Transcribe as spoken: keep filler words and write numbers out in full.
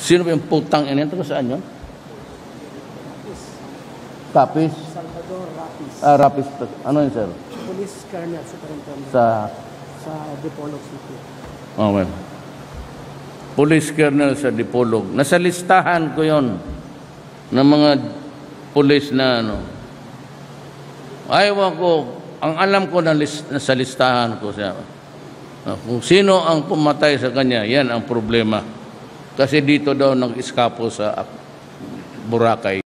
Sino ba yung putang ina? Taga saan yun? Kapis? Salvador Rapis. Ah, Rapis. Ano yun, sir? Police Colonel Superintendent Sa... sa Dipolog City. Oh, well. Police Colonel sa Dipolog. Nasa listahan ko yon ng mga police na ano. Ayaw ko, ang alam ko na list, nasa listahan ko siya. Uh, kung sino ang pumatay sa kanya, yan ang problema. Kasi dito daw nag-iskapo sa Boracay.